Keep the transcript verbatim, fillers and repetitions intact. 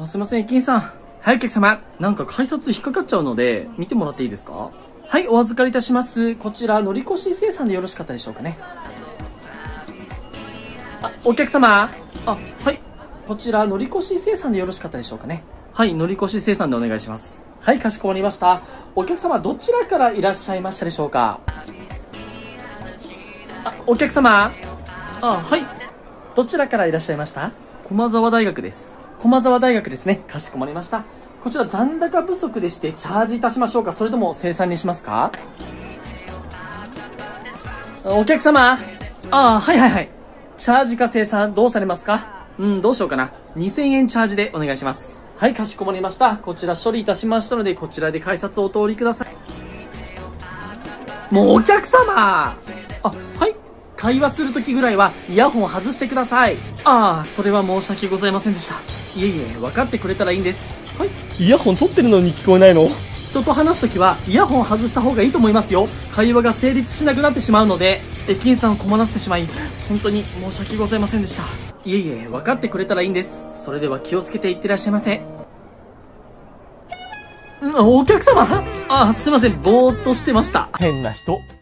あ、すいません、駅員さん。はい、お客様。なんか改札引っかかっちゃうので、見てもらっていいですか？はい、お預かりいたします。こちら、乗り越し生産でよろしかったでしょうかね。あ、お客様。あ、はい。こちら、乗り越し生産でよろしかったでしょうかね。はい、乗り越し生産でお願いします。はい、かしこまりました。お客様、どちらからいらっしゃいましたでしょうか？あ、お客様。あ、はい。どちらからいらっしゃいました？駒沢大学です。駒沢大学ですね。かしこまりました。こちら残高不足でしてチャージいたしましょうか？それとも生産にしますか？お客様。ああ、はいはいはい。チャージか生産どうされますか？うん、どうしようかな。にせんえんチャージでお願いします。はい、かしこまりました。こちら処理いたしましたので、こちらで改札をお通りください。もうお客様。あ、はい。会話するときぐらいはイヤホン外してください。ああ、それは申し訳ございませんでした。いえいえ、分かってくれたらいいんです。はい。 イヤホン取ってるのに聞こえないの？ 人と話すときはイヤホン外した方がいいと思いますよ。会話が成立しなくなってしまうので、駅員さんを困らせてしまい、本当に申し訳ございませんでした。いえいえ、分かってくれたらいいんです。それでは気をつけていってらっしゃいませ。ん、お客様。あ、すいません、ぼーっとしてました。 変な人。